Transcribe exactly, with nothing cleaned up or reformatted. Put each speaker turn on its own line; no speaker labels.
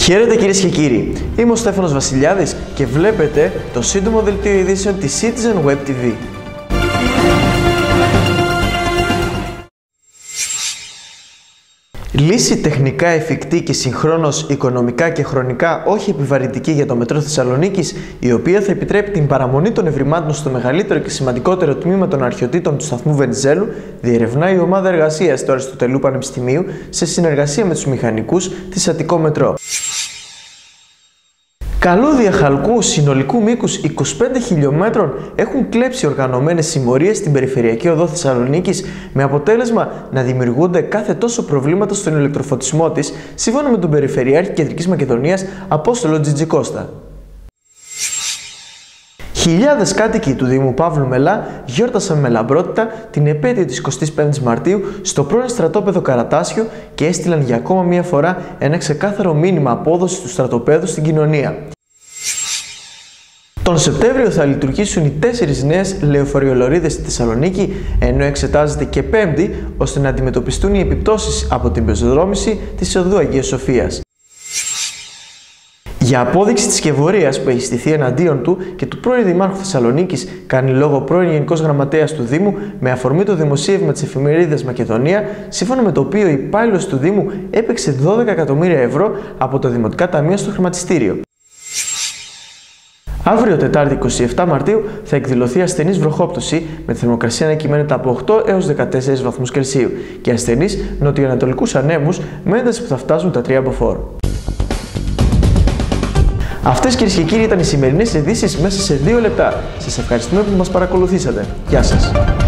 Χαίρετε κυρίες και κύριοι, είμαι ο Στέφανος Βασιλιάδης και βλέπετε το σύντομο δελτίο ειδήσεων της Citizen Web τι βι. Λύση τεχνικά εφικτή και συγχρόνως οικονομικά και χρονικά όχι επιβαρυντική για το Μετρό Θεσσαλονίκης, η οποία θα επιτρέπει την παραμονή των ευρημάτων στο μεγαλύτερο και σημαντικότερο τμήμα των αρχιωτήτων του σταθμού Βενιζέλου, διερευνάει η ομάδα εργασίας του Αριστοτελού Πανεπιστημίου σε συνεργασία με τους μηχανικούς της Αττικό Μετρό. Καλούδια χαλκού συνολικού μήκους είκοσι πέντε χιλιόμετρων έχουν κλέψει οργανωμένες συμμορίες στην περιφερειακή οδό Θεσσαλονίκης, με αποτέλεσμα να δημιουργούνται κάθε τόσο προβλήματα στον ηλεκτροφωτισμό της, σύμφωνα με τον Περιφερειάρχη Κεντρικής Μακεδονίας Απόστολο Τζιτζικώστα. Χιλιάδες κάτοικοι του Δήμου Παύλου Μελά γιόρτασαν με λαμπρότητα την επέτειο της εικοστής πέμπτης Μαρτίου στο πρώην στρατόπεδο Καρατάσιο και έστειλαν για ακόμα μία φορά ένα ξεκάθαρο μήνυμα απόδοσης του στρατοπέδου στην κοινωνία. Τον Σεπτέμβριο θα λειτουργήσουν οι τέσσερις νέες λεωφορειολωρίδες στη Θεσσαλονίκη, ενώ εξετάζεται και πέμπτη ώστε να αντιμετωπιστούν οι επιπτώσεις από την πεζοδρόμηση της οδού Αγίας Σοφίας. Για απόδειξη της σκευωρίας που έχει στηθεί εναντίον του και του πρώην Δημάρχου Θεσσαλονίκης, κάνει λόγο πρώην Γενικός Γραμματέας του Δήμου με αφορμή το δημοσίευμα της εφημερίδας Μακεδονία, σύμφωνα με το οποίο ο υπάλληλος του Δήμου έπαιξε δώδεκα εκατομμύρια ευρώ από τα δημοτικά ταμεία στο χρηματιστήριο. Αύριο, Τετάρτη εικοστή εβδόμη Μαρτίου, θα εκδηλωθεί ασθενής βροχόπτωση με θερμοκρασία να κυμαίνεται από οκτώ έως δεκατέσσερις βαθμούς Κελσίου και ασθενείς νοτιοανατολικούς ανέμους με ένταση που θα φτάσουν τα τρία μποφόρ. Αυτές, κυρίες και κύριοι, ήταν οι σημερινές ειδήσεις μέσα σε δύο λεπτά. Σας ευχαριστούμε που μας παρακολουθήσατε. Γεια σας.